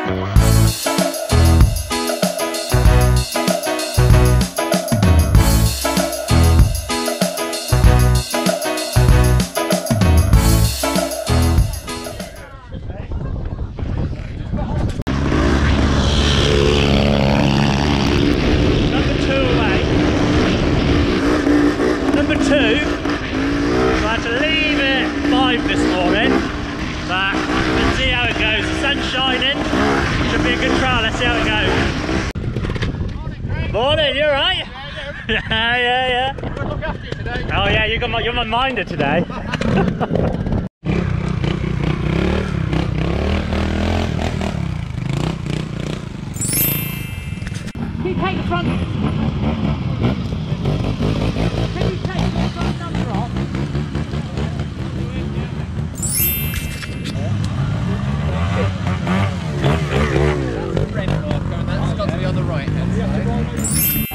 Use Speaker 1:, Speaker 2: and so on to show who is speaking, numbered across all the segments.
Speaker 1: Morning, you alright? Yeah.
Speaker 2: Good look after you today.
Speaker 1: Oh yeah, you're my minder today.
Speaker 3: Can you take the front? Can you take the front number off?
Speaker 2: Red marker, and that's got to be on the right hand side.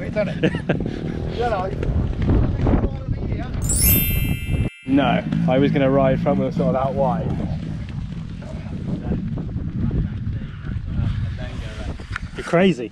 Speaker 2: it, doesn't it? Hello.
Speaker 4: No, I was going to ride front wheel sort of out wide.
Speaker 1: You're crazy.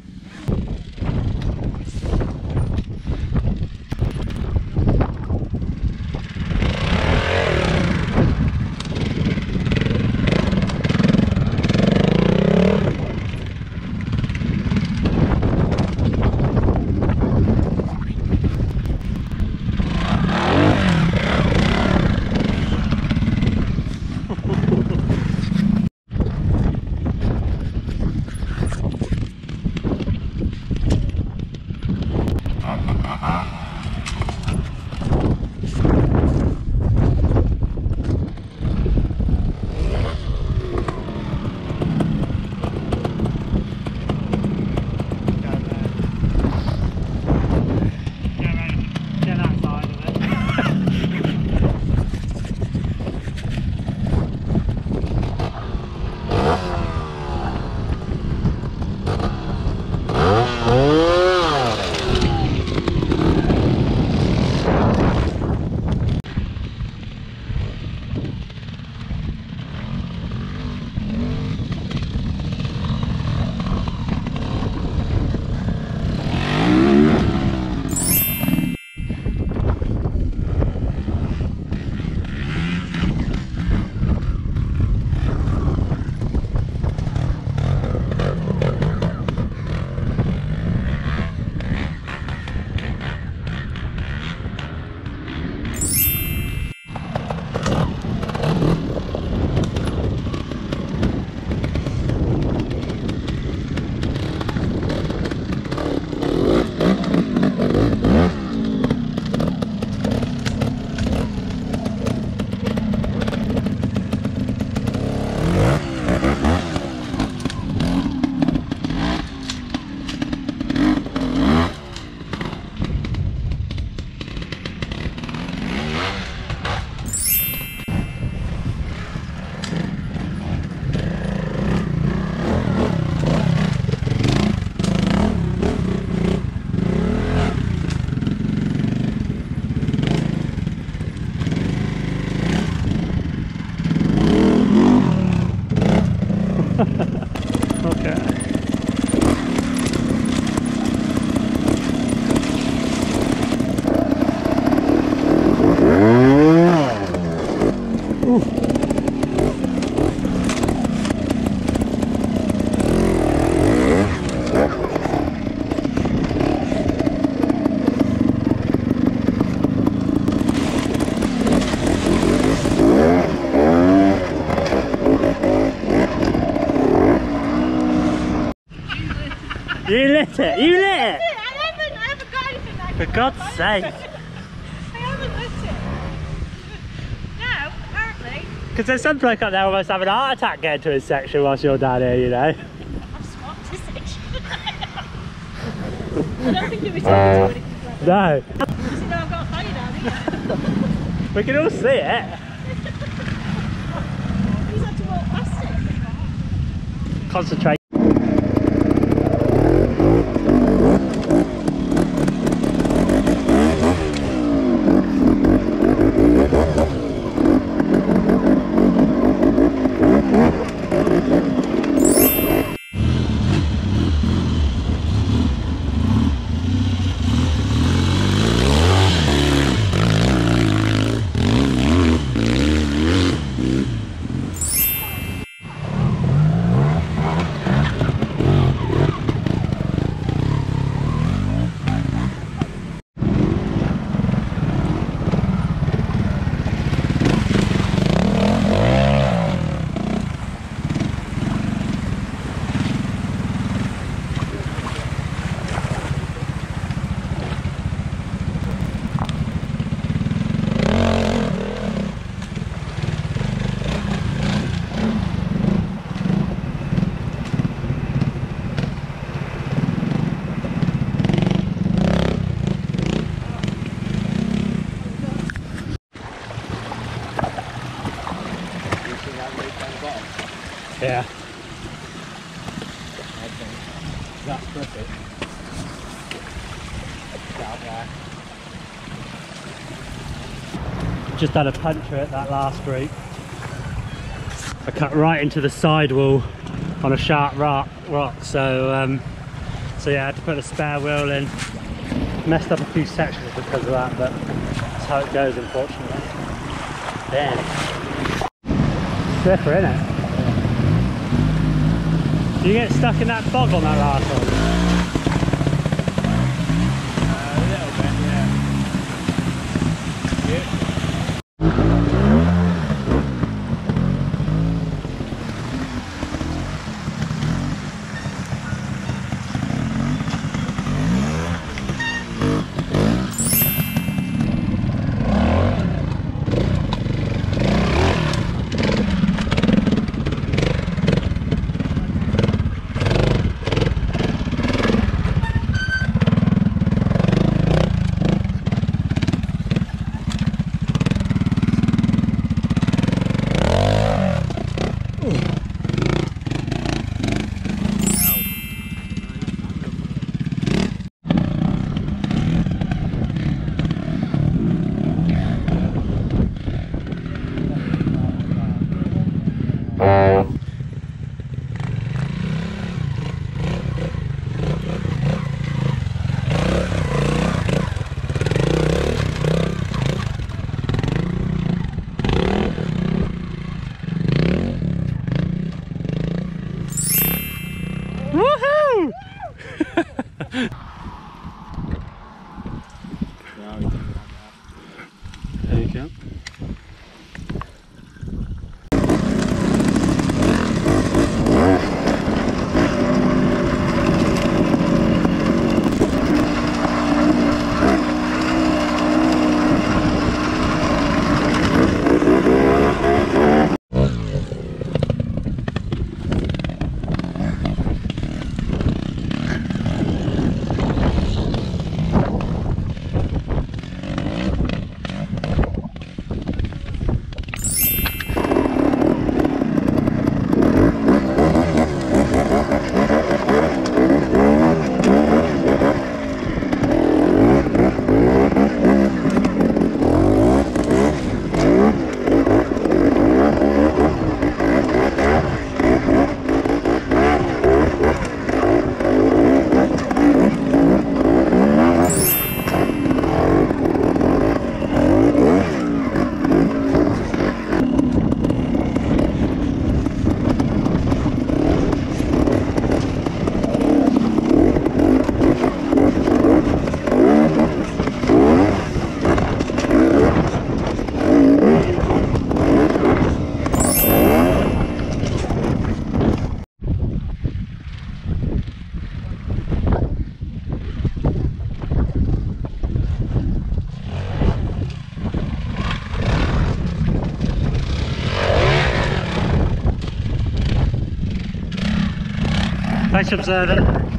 Speaker 1: You lit it! You lit it!
Speaker 3: I haven't got anything like
Speaker 1: For God's sake!
Speaker 3: I haven't lit it. No, apparently.
Speaker 1: Because there's some bloke up there almost having a heart attack getting to his section whilst you're down here, you know.
Speaker 3: I've swapped this section. I don't think you'll be talking to anything like that.
Speaker 1: No.
Speaker 3: Because you know I've got a fire down here.
Speaker 1: We can all see it.
Speaker 3: He's had to walk past it.
Speaker 1: Concentrate. Just had a puncture at that last group. I cut right into the sidewall on a sharp rock, so yeah, I had to put a spare wheel in. Messed up a few sections because of that, but that's how it goes, unfortunately. Damn. Slipper, innit? Do you get stuck in that bog on that last one?
Speaker 4: A little bit, yeah.
Speaker 1: Woohoo! There you go. Thanks for observing.